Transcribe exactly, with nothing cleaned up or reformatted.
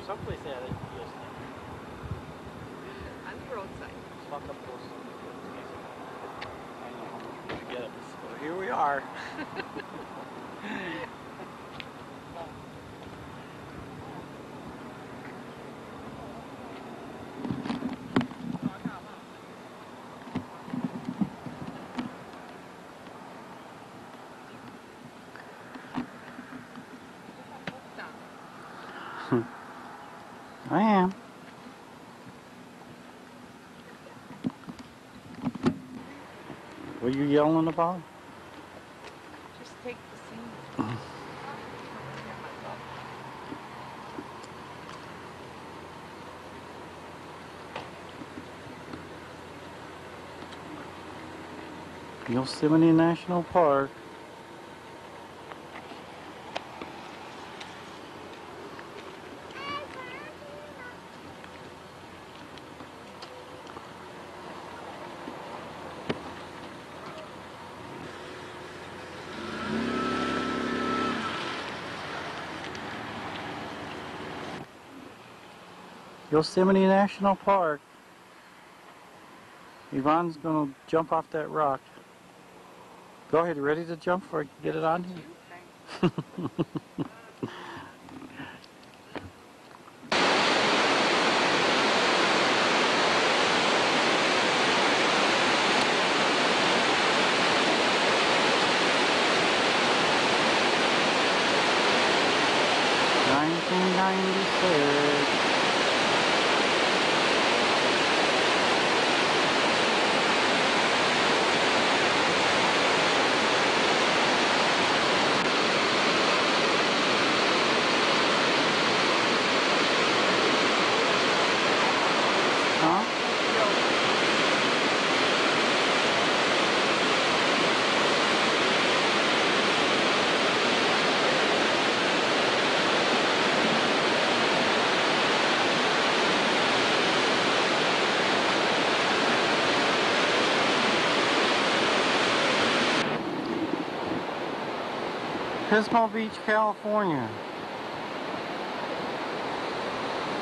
someplace they had a Yosemite. On the roadside. Let's walk up those. I don't know how much we should get up this, but here we are. I am. What are you yelling about? Just take the scene. Yosemite National Park. Yosemite National Park. Yvonne's gonna jump off that rock. Go ahead, ready to jump before I can get it on you? nineteen ninety-six. Huh? Pismo Beach, California.